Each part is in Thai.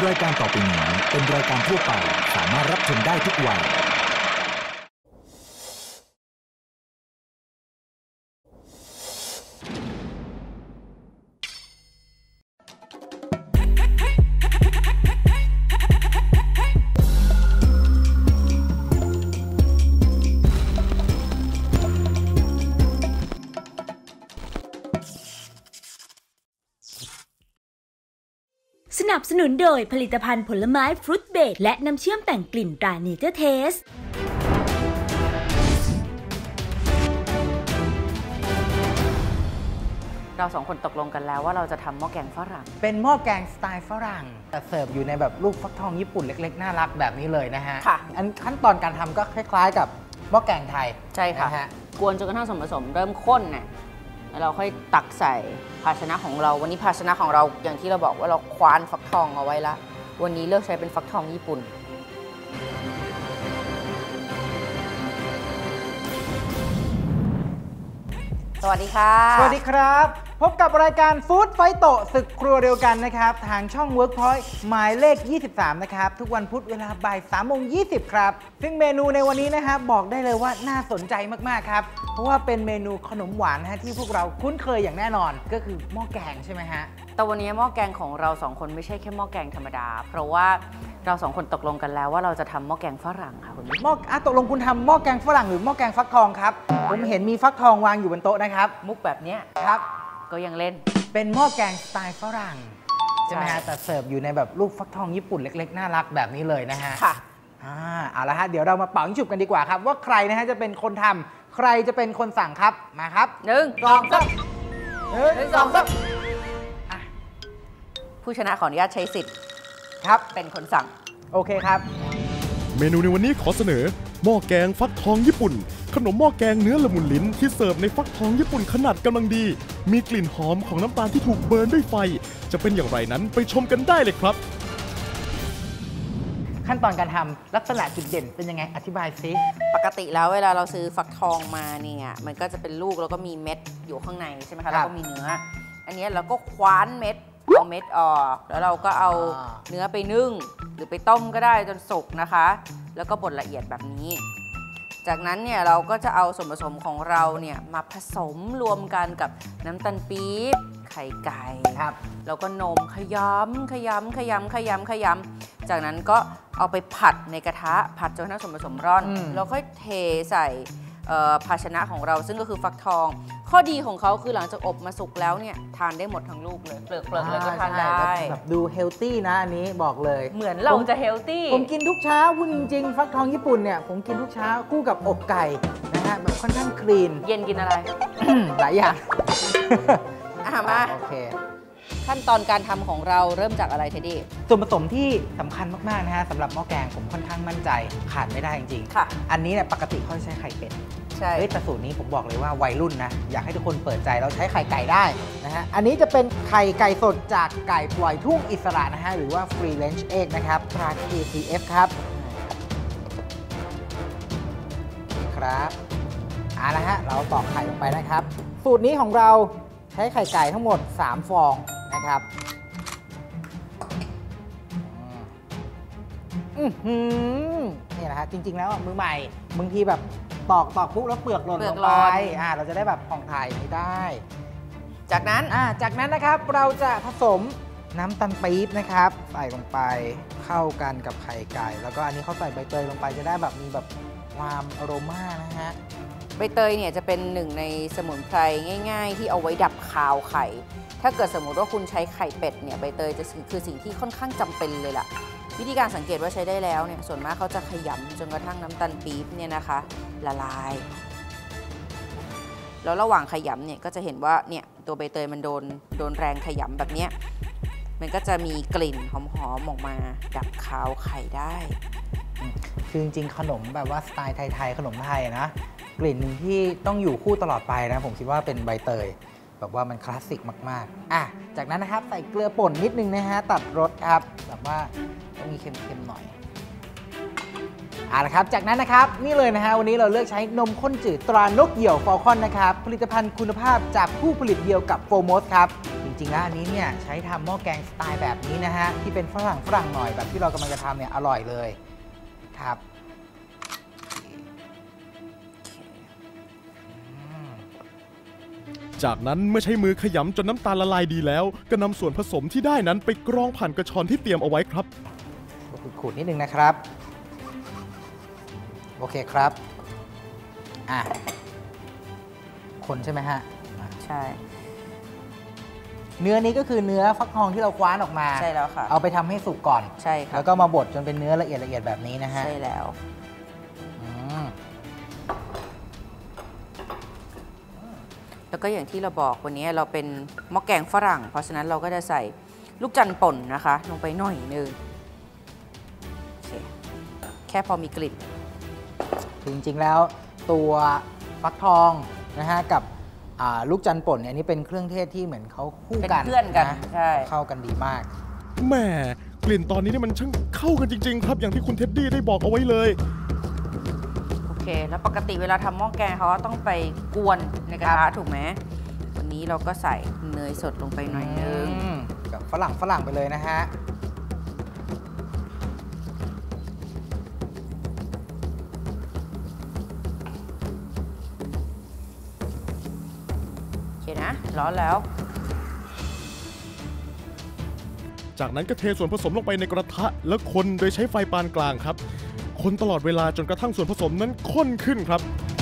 รายการต่อไปนี้เป็นรายการทั่วไปสามารถรับชมได้ทุกวัยสนับสนุนโดยผลิตภัณฑ์ผลไม้ฟรุตเบรดและน้ำเชื่อมแต่งกลิ่นตราเนเจอร์เทสเราสองคนตกลงกันแล้วว่าเราจะทำหม้อแกงฝรั่งเป็นหม้อแกงสไตล์ฝรั่งแต่เสิร์ฟอยู่ในแบบลูกฟักทองญี่ปุ่นเล็กๆน่ารักแบบนี้เลยนะฮะค่ะอันขั้นตอนการทำก็คล้ายๆกับหม้อแกงไทยใช่ค่ะกวนจนกระทั่งส่วนผสมเริ่มข้นเนี่ยแล้วเราค่อยตักใส่ภาชนะของเราวันนี้ภาชนะของเราอย่างที่เราบอกว่าเราคว้านฟักทองเอาไว้ละวันนี้เลือกใช้เป็นฟักทองญี่ปุ่นสวัสดีค่ะสวัสดีครับพบกับรายการฟู้ดไฟโตะศึกครัวเดียวกันนะครับทางช่อง Workpoint หมายเลข 23 นะครับทุกวันพุธเวลาบ่าย 3:20 ครับซึ่งเมนูในวันนี้นะครับบอกได้เลยว่าน่าสนใจมากๆครับเพราะว่าเป็นเมนูขนมหวานนะฮะที่พวกเราคุ้นเคยอย่างแน่นอนก็คือหม้อแกงใช่ไหมฮะแต่วันนี้หม้อแกงของเราสองคนไม่ใช่แค่หม้อแกงธรรมดาเพราะว่าเราสองคนตกลงกันแล้วว่าเราจะทำหม้อแกงฝรั่งค่ะคุณหม้อตกลงคุณทำหม้อแกงฝรั่งหรือหม้อแกงฟักทองครับผมเห็นมีฟักทองวางอยู่บนโต๊ะนะครับมุกแบบนี้ครับก็ยังเล่นเป็นหม้อแกงสไตล์ฝรั่งใช่ไหมฮะแต่เสิร์ฟอยู่ในแบบลูกฟักทองญี่ปุ่นเล็กๆน่ารักแบบนี้เลยนะฮะค่ะเอาละฮะเดี๋ยวเรามาเป่ายิงฉุบกันดีกว่าครับว่าใครนะฮะจะเป็นคนทำใครจะเป็นคนสั่งครับมาครับ 1 2 3ผู้ชนะขออนุญาตใช้สิทธิ์ครับเป็นคนสั่งโอเคครับเมนูในวันนี้ขอเสนอหม้อแกงฟักทองญี่ปุ่นขนมหม้อแกงเนื้อละมุนลิ้นที่เสิร์ฟในฟักทองญี่ปุ่นขนาดกำลังดีมีกลิ่นหอมของน้ำตาลที่ถูกเบิร์นด้วยไฟจะเป็นอย่างไรนั้นไปชมกันได้เลยครับขั้นตอนการทำลักษณะจุดเด่นเป็นยังไงอธิบายซิปกติแล้วเวลาเราซื้อฟักทองมาเนี่ยมันก็จะเป็นลูกแล้วก็มีเม็ดอยู่ข้างในใช่ไหมคะแล้วก็มีเนื้ออันนี้เราก็คว้านเม็ดเอาเม็ดออกแล้วเราก็เอาเนื้อไปนึ่งหรือไปต้มก็ได้จนสุกนะคะแล้วก็บดละเอียดแบบนี้จากนั้นเนี่ยเราก็จะเอาส่วนผสมของเราเนี่ยมาผสมรวมกันกับน้ำตาลปี๊บไข่ไก่ครับแล้วก็นมขยำจากนั้นก็เอาไปผัดในกระทะผัดจนทั้งส่วนผสมร่อนแล้วค่อยเทใส่ภาชนะของเราซึ่งก็คือฟักทองข้อดีของเขาคือหลังจากอบมาสุกแล้วเนี่ยทานได้หมดทั้งลูกเลยเปลือกเลยก็ทานได้แบบดูเฮลตี้นะอันนี้บอกเลยเหมือนเราจะเฮลตี้ผมกินทุกเช้าพูดจริงๆฟักทองญี่ปุ่นเนี่ยผมกินทุกเช้าคู่กับอกไก่นะฮะแบบค่อนข้างคลีนเย็นกินอะไรหลายอย่างมาโอเคขั้นตอนการทำของเราเริ่มจากอะไรเทดดี้ส่วนผสมที่สำคัญมากๆนะฮะสำหรับหม้อแกงผมค่อนข้างมั่นใจขาดไม่ได้จริงๆค่ะอันนี้เนี่ยปกติเขาใช้ไข่เป็ดใช่แต่สูตรนี้ผมบอกเลยว่าวัยรุ่นนะอยากให้ทุกคนเปิดใจเราใช้ไข่ไก่ได้นะฮะอันนี้จะเป็นไข่ไก่สดจากไก่ปล่อยทุ่งอิสระนะฮะหรือว่า Free Range Egg นะครับตรา KCF ครับครับเอาละฮะเราตอกไข่ลงไปนะครับสูตรนี้ของเราใช้ไข่ไก่ทั้งหมด3ฟองนะครับนี่นะฮะจริงๆแล้วมือใหม่บางทีแบบตอกปุ๊บแล้วเปลือกหล่นลงไปเราจะได้แบบผ่องถ่ายไม่ได้จากนั้นนะครับเราจะผสมน้ำตาลปี๊บนะครับใส่ลงไปเข้ากันกับไข่ไก่แล้วก็อันนี้เขาใส่ใบเตยลงไปจะได้แบบมีแบบความอโรมานะฮะใบเตยเนี่ยจะเป็นหนึ่งในสมุนไพรง่ายๆที่เอาไว้ดับคาวไข่ถ้าเกิดสมมติว่าคุณใช้ไข่เป็ดเนี่ยใบเตยจะคือสิ่งที่ค่อนข้างจำเป็นเลยล่ะวิธีการสังเกตว่าใช้ได้แล้วเนี่ยส่วนมากเขาจะขยำจนกระทั่งน้ำตาลปี๊บเนี่ยนะคะละลายแล้วระหว่างขยำเนี่ยก็จะเห็นว่าเนี่ยตัวใบเตยมันโดนแรงขยำแบบเนี้ยมันก็จะมีกลิ่นหอมๆออกมาดับคาวไข่ได้คือจริงๆขนมแบบว่าสไตล์ไทยๆขนมไทยนะกลิ่นหนึ่งที่ต้องอยู่คู่ตลอดไปนะผมคิดว่าเป็นใบเตยแบบว่ามันคลาสสิกมากๆจากนั้นนะครับใส่เกลือป่นนิดนึงนะฮะตัดรสครับแบบว่าต้องมีเค็มๆหน่อยละครับจากนั้นนะครับนี่เลยนะฮะวันนี้เราเลือกใช้นมข้นจืดตรานกเหยี่ยวฟอลคอนนะครับผลิตภัณฑ์คุณภาพจากผู้ผลิตเดียวกับโฟร์โมสครับจริงๆแล้วอันนี้เนี่ยใช้ทำหม้อแกงสไตล์แบบนี้นะฮะที่เป็นฝรั่งหน่อยแบบที่เรากำลังจะทำเนี่ยอร่อยเลยครับจากนั้นเมื่อใช้มือขยำจนน้ำตาลละลายดีแล้วก็นำส่วนผสมที่ได้นั้นไปกรองผ่านกระชอนที่เตรียมเอาไว้ครับขูดนิดนึงนะครับโอเคครับคนใช่ไหมฮะใช่เนื้อนี้ก็คือเนื้อฟักทองที่เราคว้านออกมาใช่แล้วค่ะเอาไปทำให้สุกก่อนใช่ค่ะแล้วก็มาบดจนเป็นเนื้อละเอียดแบบนี้นะฮะใช่แล้วแล้วก็อย่างที่เราบอกวันนี้เราเป็นหม้อแกงฝรั่งเพราะฉะนั้นเราก็จะใส่ลูกจันทร์ป่นนะคะลงไปหน่อยนึงแค่พอมีกลิ่นจริงๆแล้วตัวฟักทองนะฮะกับลูกจันทร์ป่นเนี่ยนี่เป็นเครื่องเทศที่เหมือนเขาคู่กันเป็นเพื่อนกันใช่เข้ากันดีมากแหมกลิ่นตอนนี้นี่มันช่างเข้ากันจริงๆครับอย่างที่คุณเท็ดดี้ได้บอกเอาไว้เลยโอเคแล้วปกติเวลาทำหม้อแกงเขาต้องไปกวนในกระทะถูกไหมวันนี้เราก็ใส่เนยสดลงไปหน่อยนึงกับฝรั่งไปเลยนะฮะนะร้อนแล้วจากนั้นก็เทส่วนผสมลงไปในกระทะแล้วคนโดยใช้ไฟปานกลางครับคนตลอดเวลาจนกระทั่งส่วนผสมนั้นข้นขึ้นครับ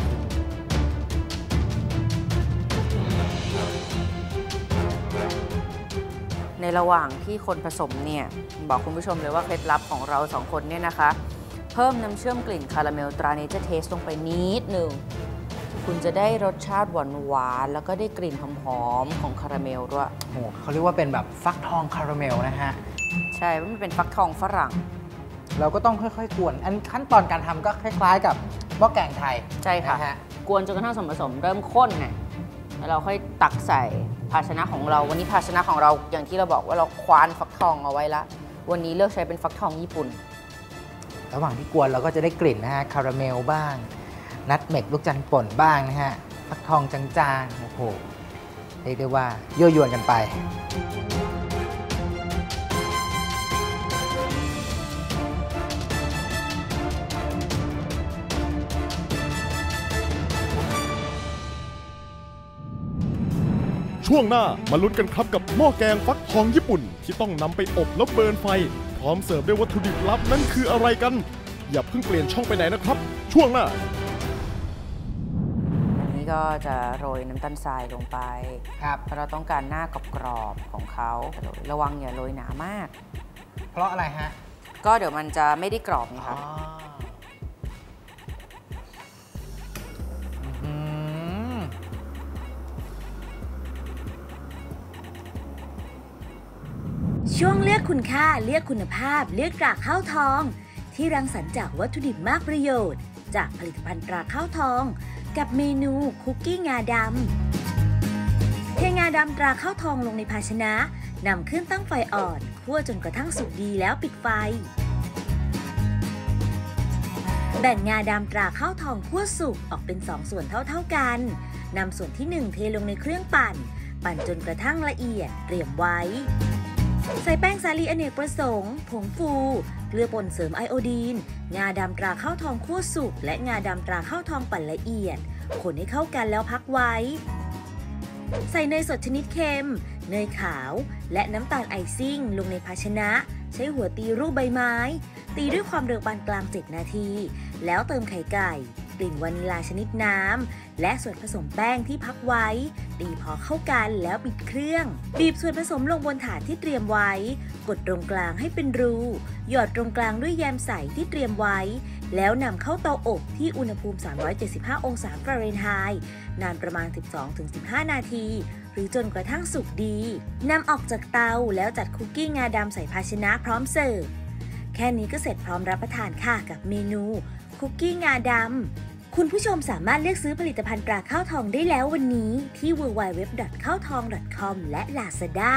ในระหว่างที่คนผสมเนี่ยบอกคุณผู้ชมเลยว่าเคล็ดลับของเรา2คนเนี่ยนะคะเพิ่มน้ำเชื่อมกลิ่นคาราเมลตราเนเจอร์เทสลงไปนิดหนึ่งคุณจะได้รสชาติหวานแล้วก็ได้กลิ่นหอมๆของคาราเมลด้วยโอ้เขาเรียกว่าเป็นแบบฟักทองคาราเมลนะฮะใช่มันเป็นฟักทองฝรั่งเราก็ต้องค่อยๆกวนอันขั้นตอนการทำก็คล้ายๆกับหม้อแกงไทยใช่ค่ะกวนจนกระทั่งส่วนผสมเริ่มข้นเนี่ยแล้วเราค่อยตักใส่ภาชนะของเราวันนี้ภาชนะของเราอย่างที่เราบอกว่าเราคว้านฟักทองเอาไว้ละวันนี้เลือกใช้เป็นฟักทองญี่ปุ่นระหว่างที่กวนเราก็จะได้กลิ่นนะฮะคาราเมลบ้างนัทเมกลูกจันทร์ป่นบ้างนะฮะฟักทองจางๆโอ้โหเรียกได้ว่ายั่วยวนกันไปช่วงหน้ามาลุ้นกันครับกับหม้อแกงฟักทองญี่ปุ่นที่ต้องนำไปอบแล้วเบิร์นไฟพร้อมเสิร์ฟด้วยวัตถุดิบลับนั่นคืออะไรกันอย่าเพิ่งเปลี่ยนช่องไปไหนนะครับช่วงหน้าอันนี้ก็จะโรยน้ำตาลทรายลงไปครับเพราะเราต้องการหน้ากรอบๆของเขาระวังอย่าโรยหนามากเพราะอะไรฮะก็เดี๋ยวมันจะไม่ได้กรอบนี่ค่ะช่วงเลือกคุณค่าเลือกคุณภาพเลือกตราข้าวทองที่รังสรรค์จากวัตถุดิบมากประโยชน์จากผลิตภัณฑ์ตราข้าวทองกับเมนูคุกกี้งาดำเทงาดำตราข้าวทองลงในภาชนะนำขึ้นตั้งไฟอ่อนคั่วจนกระทั่งสุกดีแล้วปิดไฟแบ่งงาดำตราข้าวทองคั่วสุกออกเป็น2ส่วนเท่าๆกันนำส่วนที่1เทลงในเครื่องปั่นจนกระทั่งละเอียดเตรียมไว้ใส่แป้งสาลีอเนกประสงค์ผงฟูเกลือป่นเสริมไอโอดีนงาดำตราข้าวทองคั่วสุกและงาดำตราข้าวทองปั่นละเอียดคนให้เข้ากันแล้วพักไว้ใส่เนยสดชนิดเค็มเนยขาวและน้ำตาลไอซิ่งลงในภาชนะใช้หัวตีรูปใบไม้ตีด้วยความเร็วปานกลาง7 นาทีแล้วเติมไข่ไก่กลิ่นวานิลาชนิดน้ำและส่วนผสมแป้งที่พักไว้ตีพอเข้ากันแล้วปิดเครื่องบีบส่วนผสมลงบนถาดที่เตรียมไว้กดตรงกลางให้เป็นรูหยอดตรงกลางด้วยแยมใสที่เตรียมไว้แล้วนำเข้าเตาอบที่อุณหภูมิ375องศาฟาเรนไฮต์นานประมาณ 12-15 นาทีหรือจนกระทั่งสุกดีนำออกจากเตาแล้วจัดคุกกี้งาดำใส่ภาชนะพร้อมเสิร์ฟแค่นี้ก็เสร็จพร้อมรับประทานค่ะกับเมนูคุกกี้งาดำคุณผู้ชมสามารถเลือกซื้อผลิตภัณฑ์ตราข้าวทองได้แล้ววันนี้ที่ www.kaotong.com และ Lazada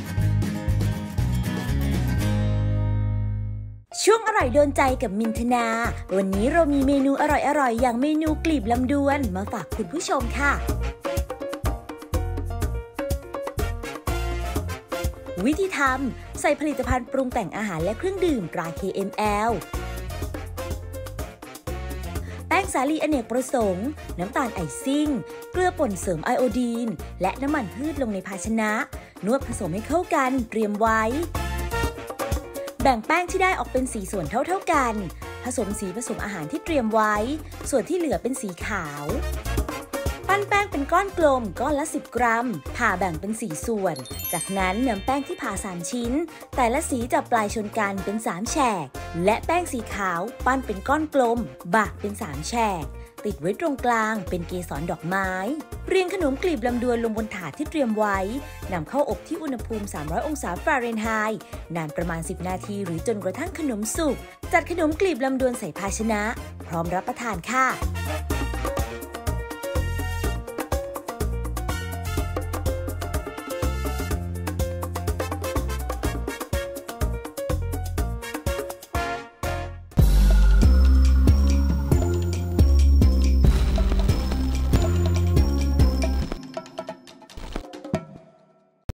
ช่วงอร่อยโดนใจกับมินทนาวันนี้เรามีเมนูอร่อยๆอย่างเมนูกลีบลำดวนมาฝากคุณผู้ชมค่ะวิธีทำใส่ผลิตภัณฑ์ปรุงแต่งอาหารและเครื่องดื่มตรา KML แป้งสาลีอเนกประสงค์น้ำตาลไอซิ่งเกลือป่นเสริมไอโอดีนและน้ำมันพืชลงในภาชนะนวดผสมให้เข้ากันเตรียมไว้แบ่งแป้งที่ได้ออกเป็น4ส่วนเท่ากันผสมสีผสมอาหารที่เตรียมไว้ส่วนที่เหลือเป็นสีขาวปั้นแป้งเป็นก้อนกลมก้อนละ10 กรัมผ่าแบ่งเป็น4ส่วนจากนั้นนำแป้งที่ผ่า3ชิ้นแต่ละสีจับปลายชนกันเป็น3แฉกและแป้งสีขาวปั้นเป็นก้อนกลมบากเป็น3แฉกติดไว้ตรงกลางเป็นเกสรดอกไม้เรียงขนมกลีบลำดวนลงบนถาดที่เตรียมไว้นำเข้าอบที่อุณหภูมิ300องศาฟาเรนไฮต์นานประมาณ10 นาทีหรือจนกระทั่งขนมสุกจัดขนมกลีบลำดวนใส่ภาชนะพร้อมรับประทานค่ะ